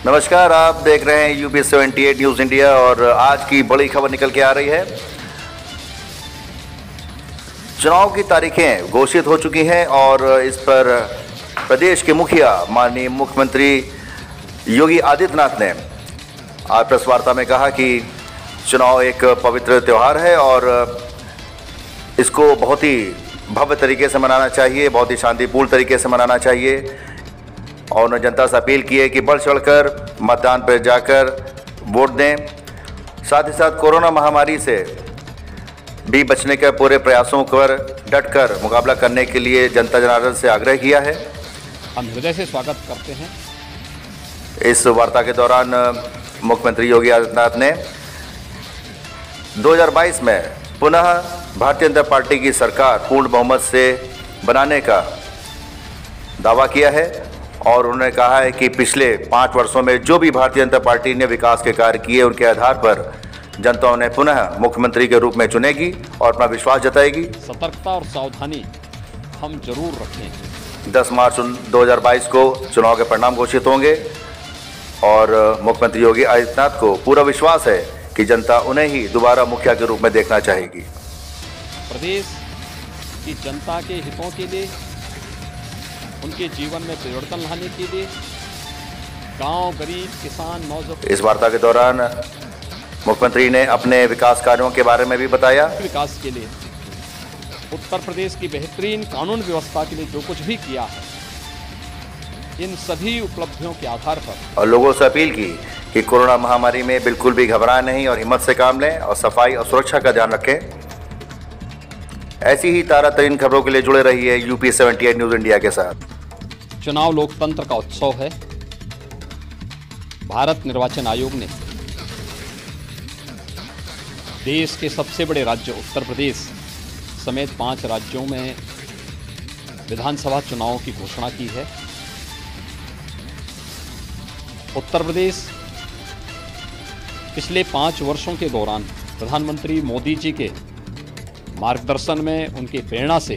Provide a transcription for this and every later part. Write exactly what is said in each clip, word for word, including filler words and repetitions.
नमस्कार, आप देख रहे हैं यूपी अठहत्तर न्यूज़ इंडिया और आज की बड़ी खबर निकल के आ रही है। चुनाव की तारीखें घोषित हो चुकी हैं और इस पर प्रदेश के मुखिया माननीय मुख्यमंत्री योगी आदित्यनाथ ने आज प्रेस वार्ता में कहा कि चुनाव एक पवित्र त्यौहार है और इसको बहुत ही भव्य तरीके से मनाना चाहिए, बहुत ही शांतिपूर्ण तरीके से मनाना चाहिए। और उन्होंने जनता से अपील की है कि बढ़ चढ़कर मतदान पर जाकर वोट दें। साथ ही साथ कोरोना महामारी से भी बचने के पूरे प्रयासों पर डटकर मुकाबला करने के लिए जनता जनार्दन से आग्रह किया है। हम हृदय से स्वागत करते हैं। इस वार्ता के दौरान मुख्यमंत्री योगी आदित्यनाथ ने दो हज़ार बाईस में पुनः भारतीय जनता पार्टी की सरकार पूर्ण बहुमत से बनाने का दावा किया है और उन्होंने कहा है कि पिछले पाँच वर्षों में जो भी भारतीय जनता पार्टी ने विकास के कार्य किए उनके आधार पर जनता उन्हें पुनः मुख्यमंत्री के रूप में चुनेगी और अपना विश्वास जताएगी। सतर्कता और सावधानी हम जरूर रखें। दस मार्च दो हज़ार बाईस को चुनाव के परिणाम घोषित होंगे और मुख्यमंत्री योगी आदित्यनाथ को पूरा विश्वास है कि जनता उन्हें ही दोबारा मुखिया के रूप में देखना चाहेगी। प्रदेश की जनता के हितों के लिए, उनके जीवन में परिवर्तन लाने के लिए गांव, गरीब, किसान, नौजवान। इस वार्ता के दौरान मुख्यमंत्री ने अपने विकास कार्यों के बारे में भी बताया। विकास के लिए उत्तर प्रदेश की बेहतरीन कानून व्यवस्था के लिए जो कुछ भी किया है, इन सभी उपलब्धियों के आधार पर और लोगों से अपील की कि कोरोना महामारी में बिल्कुल भी घबराएं नहीं और हिम्मत से काम लें और सफाई और सुरक्षा का ध्यान रखें। ऐसी ही ताज़ातरीन खबरों के लिए जुड़े रहिए यूपी अठहत्तर न्यूज़ इंडिया के साथ। चुनाव लोकतंत्र का उत्सव है। भारत निर्वाचन आयोग ने देश के सबसे बड़े राज्य उत्तर प्रदेश समेत पांच राज्यों में विधानसभा चुनावों की घोषणा की है। उत्तर प्रदेश पिछले पांच वर्षों के दौरान प्रधानमंत्री मोदी जी के मार्गदर्शन में, उनकी प्रेरणा से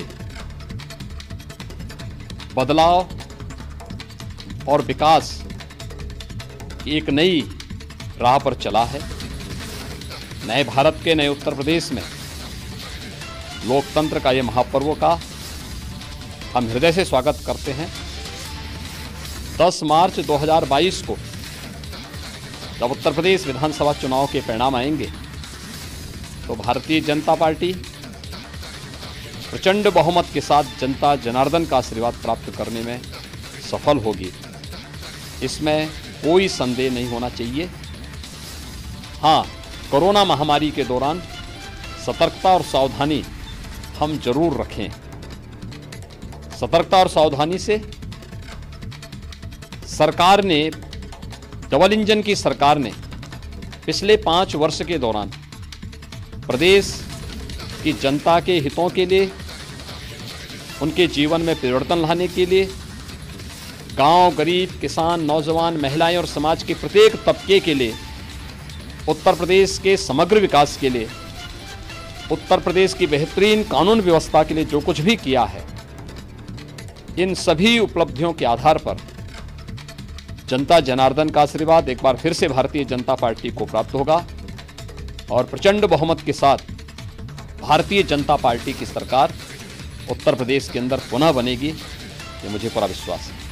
बदलाव और विकास की एक नई राह पर चला है। नए भारत के नए उत्तर प्रदेश में लोकतंत्र का ये महापर्व का हम हृदय से स्वागत करते हैं। दस मार्च दो हज़ार बाईस को जब उत्तर प्रदेश विधानसभा चुनाव के परिणाम आएंगे तो भारतीय जनता पार्टी प्रचंड बहुमत के साथ जनता जनार्दन का आशीर्वाद प्राप्त करने में सफल होगी, इसमें कोई संदेह नहीं होना चाहिए। हाँ, कोरोना महामारी के दौरान सतर्कता और सावधानी हम जरूर रखें। सतर्कता और सावधानी से सरकार ने, डबल इंजन की सरकार ने पिछले पाँच वर्ष के दौरान प्रदेश की जनता के हितों के लिए, उनके जीवन में परिवर्तन लाने के लिए गांव, गरीब, किसान, नौजवान, महिलाएं और समाज के प्रत्येक तबके के लिए, उत्तर प्रदेश के समग्र विकास के लिए, उत्तर प्रदेश की बेहतरीन कानून व्यवस्था के लिए जो कुछ भी किया है, इन सभी उपलब्धियों के आधार पर जनता जनार्दन का आशीर्वाद एक बार फिर से भारतीय जनता पार्टी को प्राप्त होगा और प्रचंड बहुमत के साथ भारतीय जनता पार्टी की सरकार उत्तर प्रदेश के अंदर पुनः बनेगी, ये मुझे पूरा विश्वास है।